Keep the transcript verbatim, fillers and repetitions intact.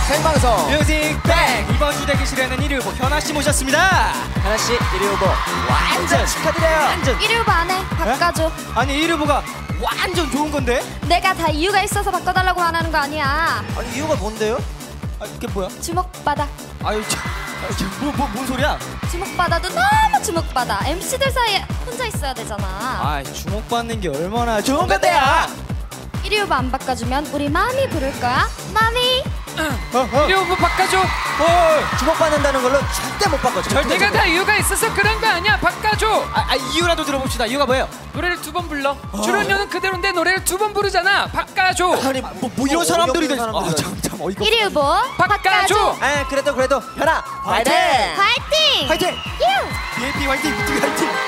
생방송 뮤직 뱅! 이번 주 대기실에는 일 위 후보 현아씨 모셨습니다. 현아씨 일 위 후보 완전 축하드려요. 완전. 일 위 후보 안 해. 바꿔줘. 아니 일 위 후보가 완전 좋은 건데? 내가 다 이유가 있어서 바꿔달라고 안 하는 거 아니야. 아니 이유가 뭔데요? 아, 이게 뭐야? 주목받아. 아유, 저, 아, 저, 뭐, 뭐, 뭔 소리야? 주목받아도 너무 주목받아. 엠씨들 사이에 혼자 있어야 되잖아. 아, 주목받는 게 얼마나 좋은 건데야? 일 위 후보 안 바꿔주면 우리 마미 부를 거야. 마미. 어, 어. 일 위 후보 바꿔줘. 어, 주목받는다는 걸로 절대 못 바꿔줘. 절대 내가 다 이유가 있어서 그런 거 아니야. 바꿔줘. 아, 아, 이유라도 들어봅시다. 이유가 뭐예요? 노래를 두 번 불러. 출연료는 그대로인데 노래를 두 번 부르잖아. 바꿔줘. 아니, 뭐, 뭐 이런 사람들이 돼. 아, 사람들이 참, 참 어이가. 일 위 후보 바꿔줘. 아 그래도 그래도 현아 화이팅! 화이팅! 화이팅! 유! 비에이피 화이팅! 비에이피 화이팅!